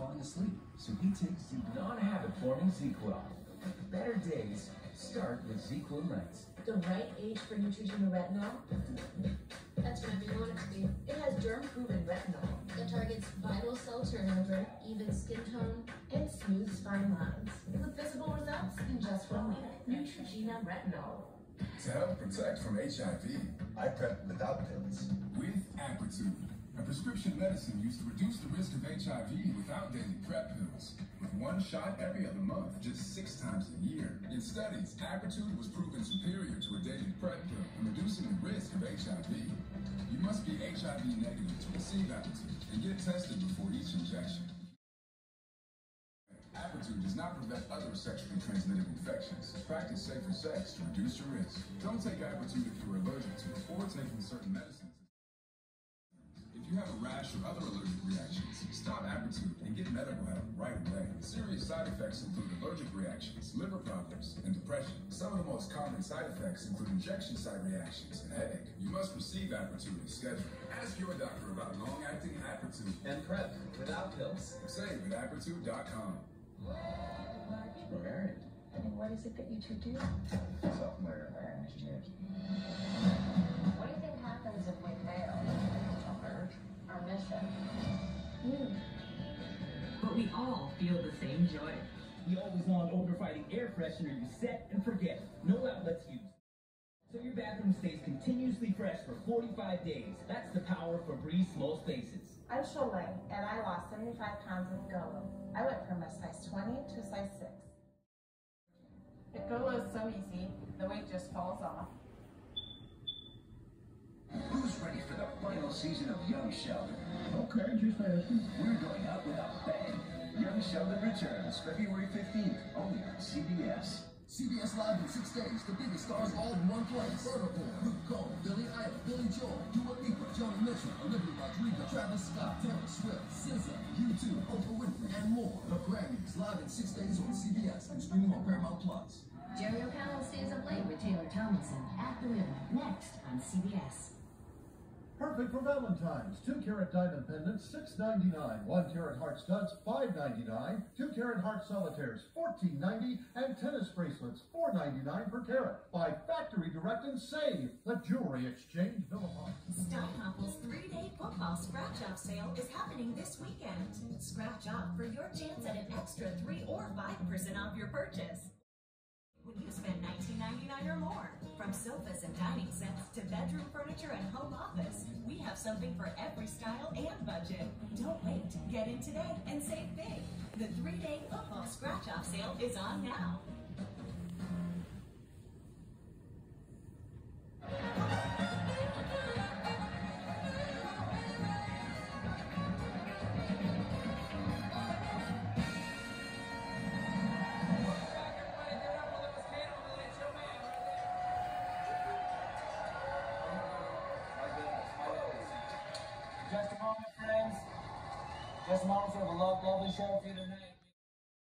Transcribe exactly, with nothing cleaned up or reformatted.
falling asleep, so he takes ZzzQuil. Non-habit forming ZzzQuil. Better days start with ZzzQuil nights. The right age for Neutrogena retinol? That's whenever you want it to be. It has germ-proven retinol that targets vital cell turnover, even skin tone, and smooth spine lines. With visible results in just one week. Neutrogena retinol. To help protect from H I V, I prep without pills. with Apretude, a prescription medicine used to reduce the risk of H I V without daily PrEP pills. With one shot every other month, just six times a year. In studies, Apretude was proven superior to a daily PrEP pill in reducing the risk of H I V. You must be H I V negative to receive Apretude and get tested before each injection. Apretude does not prevent other sexually transmitted infections. Practice safer sex to reduce your risk. Don't take Apretude if you're allergic to it or taking certain medicines. If you have a rash or other allergic reactions, stop Apretude and get medical help right away. Serious side effects include allergic reactions, liver problems, and depression. Some of the most common side effects include injection site reactions and headache. You must receive Apretude as scheduled. Ask your doctor about long-acting Apretude And PrEP without pills. Save at Apretude dot com. Married. And what is it that you two do? Software engineers. What do you think happens if we fail? Our marriage. Our mission. You. But we all feel the same joy. You always want odor fighting air freshener you set and forget. No outlets used. So your bathroom stays continuously fresh for forty-five days. That's the power of Febreze Small Spaces. I'm Sholay, and I lost seventy-five pounds with Golo. I went from a size twenty to a size six. The Golo is so easy, the weight just falls off. Who's ready for the final season of Young Sheldon? Okay, just asking. We're going out with a bang. Young Sheldon returns February fifteenth, only on C B S. C B S Live in six days, the biggest stars all in one place. Vertical, Luke Cole, Billy Idol, Billy Joel, Dua Lipa, Joni Mitchell, Olivia Rodrigo, Travis Scott, Taylor Swift, S Z A, U two, Oprah Winfrey, and more. The Grammys, live in six days on C B S and streaming on Paramount Plus. Jerry O'Connell stays up late with Taylor Tomlinson at the River, next on C B S. Perfect for Valentine's. Two carat diamond pendants, six ninety-nine. One carat heart studs, five ninety-nine. Two carat heart solitaires, fourteen ninety. And tennis bracelets, four ninety-nine per carat. Buy factory direct and save. The Jewelry Exchange Villa. Steinhoppel's three-day football scratch-off sale is happening this weekend. Scratch off for your chance at an extra three or five percent off your purchase when you spend nineteen ninety-nine or more. From sofas and dining sets to bedroom furniture and home office, we have something for every style and budget. Don't wait. Get in today and save big. The three-day football scratch-off sale is on now. Just a moment, friends. Just a moment. We have a lo- lovely show for you tonight.